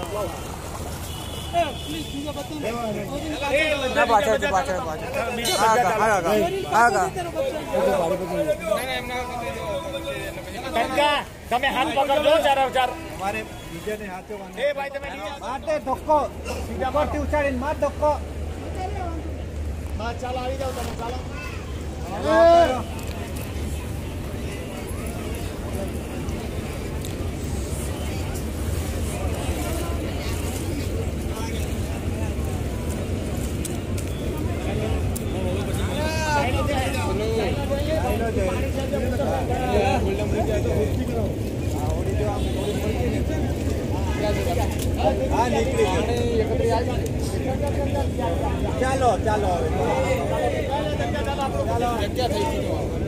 તમે હાથ પકડજો ચાર અમારે બીજાને હાથે એ ભાઈ તમે મારતે ધક્કો સીધા પરથી ઉછાડીને માર ધક્કો બસ ચાલો આવી જાવ તમે ચાલો હા નીકળી ચાલો ચાલો જગ્યા થઈ ગઈ